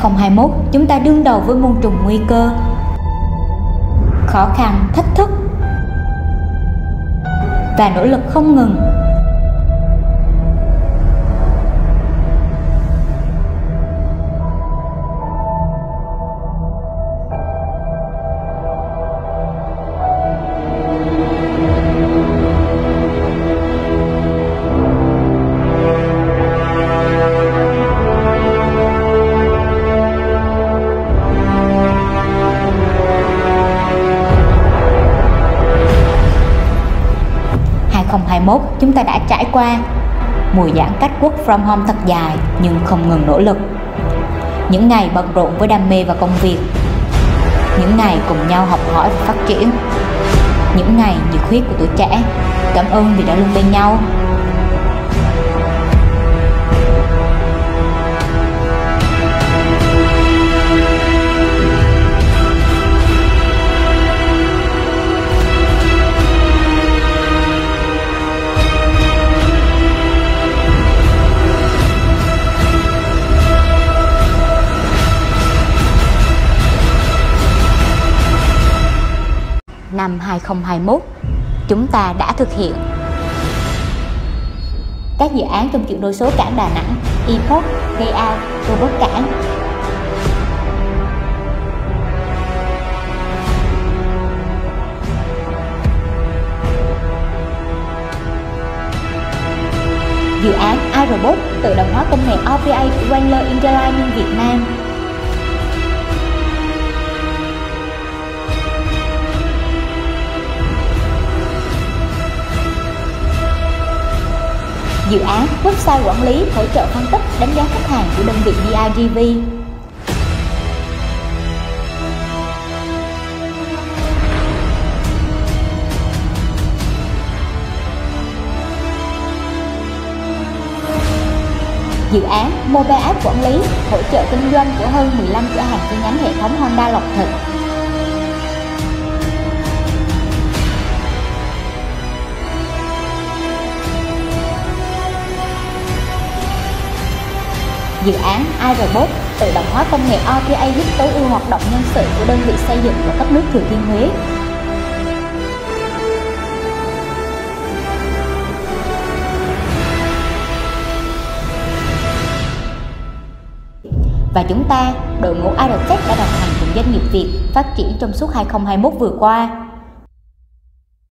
2021, chúng ta đương đầu với muôn trùng nguy cơ, khó khăn, thách thức và nỗ lực không ngừng. Chúng ta đã trải qua mùa giãn cách work from home thật dài nhưng không ngừng nỗ lực. Những ngày bận rộn với đam mê và công việc, những ngày cùng nhau học hỏi và phát triển, những ngày nhiệt huyết của tuổi trẻ. Cảm ơn vì đã luôn bên nhau. Năm 2021, chúng ta đã thực hiện các dự án trong chuyển đổi số cảng Đà Nẵng, ePort, Layout, Robot cảng. Dự án iRobot tự động hóa công nghệ RPA của Wrangler Interlining Việt Nam. Dự án website quản lý hỗ trợ phân tích đánh giá khách hàng của đơn vị BIDV. Dự án mobile app quản lý hỗ trợ kinh doanh của hơn 15 cửa hàng chi nhánh hệ thống Honda Lộc Thịnh. Dự án iRobot tự động hóa công nghệ RPA giúp tối ưu hoạt động nhân sự của đơn vị xây dựng và cấp nước Thừa Thiên Huế. Và chúng ta, đội ngũ iRobot đã đồng hành cùng doanh nghiệp Việt phát triển trong suốt 2021 vừa qua.